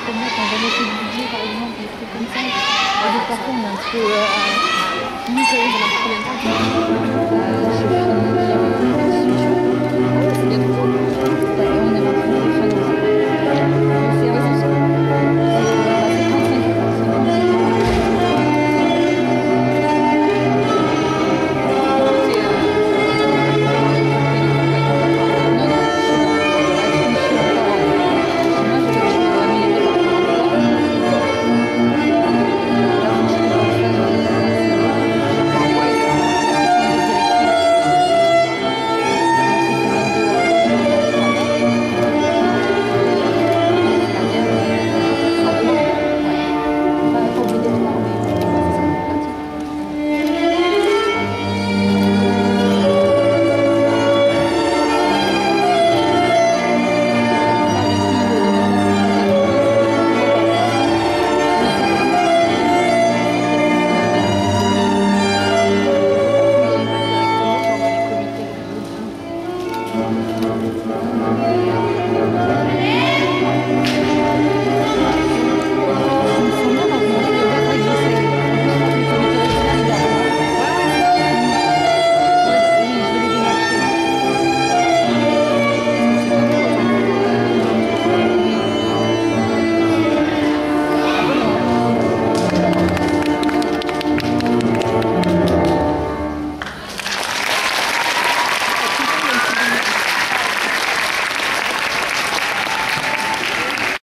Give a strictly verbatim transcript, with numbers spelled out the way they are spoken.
comme là, quand on remet le budget, par exemple, des trucs comme ça. Et donc, parfois, on est un petit peu. Euh, nous, ça y est, ça marche combien de temps? Euh, j'ai fini euh, dix-huit jours. Ah ouais, c'est bien tout ça. Ouais, on est rentré fin novembre. C'est ouais, c'est ça. C'est euh, bah, c'est trente-cinq jours par semaine. C'est euh, quand j'ai pas pris de compagnie. Non, non, je suis, euh, bah, comme je suis encore euh, au chômage, en fait, je suis rémunérée par Pôle emploi. Là, faut que je trouve un stage en maths. Enfin, ouais, il y a l'application de direction. Donc, c'est vingt-deux euros euh, par mois. Et le salaire est trente euros. Ouais. Pas, pas obligatoire, mais euh, bah, ça serait plus pratique, quoi. Bah, le rythme de, de matin, c'est peut-être euh, deux fois par jour. Mais c'est pas mal. Ça, ça fait plus de bénéfices. Du coup, ils gèrent pas directement, genre dans les comités locaux et tout. Mais, euh, mais ouais.